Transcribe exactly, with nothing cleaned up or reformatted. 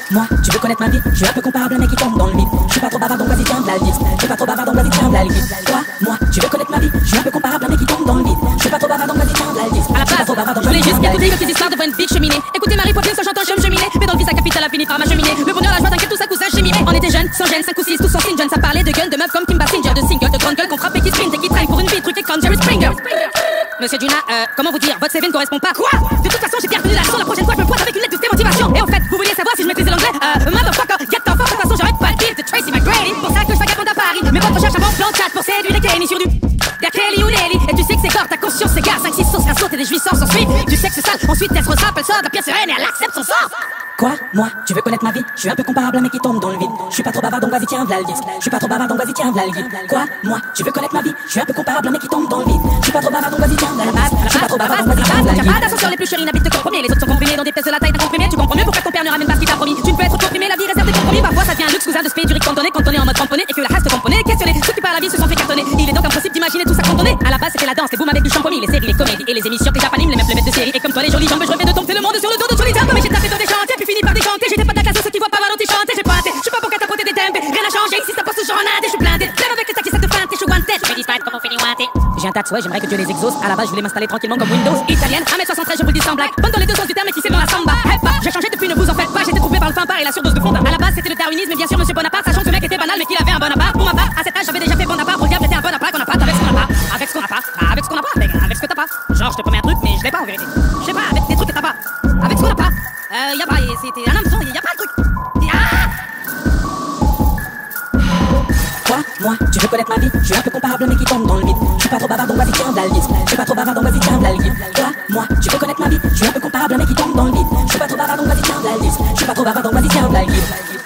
moi, tu veux connaître ma vie? Je suis un peu comparable à un mec qui tombe dans le vide. Je suis pas trop bavard donc vas-y tiens v'là le disque. Je suis pas trop bavard donc vas-y tiens v'là le guide. Toi, moi, tu veux connaître ma vie? Je suis un peu comparable à un mec qui tombe dans le vide. Je suis pas trop bavard donc vas-y tiens v'là le disque. À la base, je voulais juste écouter quelques histoires devant une big cheminée. Écoutez Marie Poppins en chantant Chum cheminée. Mais dans le vie, sa capitale a fini par ma cheminée. Le bonheur, la joie, t'inquiète, tout ça, cousin, j'ai mimé. On était jeunes, sans gêne, cinq ou six, tous sans signe. Jeune, ça parlait de guns, de meufs comme Kim Basinger, de singles, de grandes gueules qu'on frappe et qui sprint et qui traînent pour une vie truquée comme Jerry Springer. Monsieur Duna, euh, comment vous dire, votre C V ne correspond pas. Quoi? De toute façon, j'ai bien retenu la leçon. La prochaine fois, je me pointe avec une lettre de démotivation. Et en fait, vous vouliez savoir si je maîtrisais l'anglais? Euh, motherfucker, get the fuck. De toute façon, j'arrête pas de dire de Tracy McGrady. Pour ça que je vagabonde à Paris. Mais votre recherche avant plan chat pour séduire les Kenny sur du der Kelly ou Nelly. Et tu sais que c'est corps, ta conscience s'égare. cinq six sauces, un saut et des jouissances ensuite. Du sexe sale, ensuite elle se ressape, elle sort de la pièce sereine et elle accepte son sort. Quoi? Moi, tu veux connaître ma vie? Je suis un peu comparable à un mec qui tombe dans le vide. Je suis pas trop bavard donc vas-y tiens v'là le disque. Je suis pas trop bavard donc vas-y tiens v'là le guide. Quoi? Moi, tu veux connaître ma vie? Je suis un peu comparable à un mec qui tombe dans le vide. Je suis pas trop bavard donc vas-y tiens v'là le disque. Je suis pas trop bavard donc vas-y tiens v'là le guide. Pas d'ascenseur, les plus chéris n'habitent que comprimés. Les autres sont comprimés dans des pièces de la taille d'un comprimé. Tu comprends mieux pourquoi ton père ne ramène pas ce qu'il t'a promis. Tu ne peux être comprimé, la vie réserve des compromis. Parfois ça devient un luxe, cousin de se payer du riz cantonné, cantonné en mode tamponné et que la race te comprenait. Questionné, ceux qui par la vie se sont fait cartonner. Il est donc impossible d'imaginer tout ça cantonné. À la base c'était la danse, les booms avec du champomis, les séries, les comédies et les émissions que j'apanime, les mêmes le maître de série. Et comme toi les jolies jambes, je rêvais de dompter le monde sur le dos de Johnny Depp. Mais j'ai tapé dans des chantiers puis fini par déchanter. J'étais pas d'accord, ceux qui voient pas mal chanter, j'ai pointé. Je suis pas pour catapoter des tempes, rien n'a changé ici, ça passe toujours en inde. Je suis blindé, lève avec les taxis, ça te feinte, je suis wanted. Je vais disparaître comme on finit wanted. J'ai un tatouage, j'aimerais que Dieu les exauce. À la base, je voulais m'installer tranquillement comme Windows. Italienne, un mètre soixante-treize, je vous le dis sans blague. Bonne dans les deux sens du terme, mais qui sait dans la samba. Hey, pas, j'ai changé depuis, ne vous en faites pas. J'étais troublé par le pain par et la surdose de fond. À la base, c'était le darwinisme, et bien sûr, monsieur Bonaparte, sachant que ce mec était banal, mais qu'il avait un bon appart. Pour ma part, à cet âge, j'avais déjà fait bon appart. Pour le diable, j'étais un bon appart qu'on a pas avec ce qu'on a pas. Avec ce qu'on a pas, avec ce qu'on a pas, avec, avec ce que t'as pas. Genre, je te promets un truc, mais je l'ai pas en vérité. Je sais pas, avec des trucs que t'as pas. Avec ce qu'on a pas. Euh, y a pas, c'était un hameçon, y a pas de truc. Quoi? Moi, tu veux connaître ma vie? Je suis un peu comparable à un mec qui tombe dans le vide. Je suis pas trop bavard donc vas-y tiens v'là le disque. Je suis pas trop bavard donc vas-y tiens v'là le guide. Toi, moi, tu veux connaître ma vie? Je suis un peu comparable à un mec qui tombe dans le vide. Je suis pas trop bavard donc vas-y tiens v'là le disque. Je suis pas trop bavard donc vas-y tiens v'là le guide.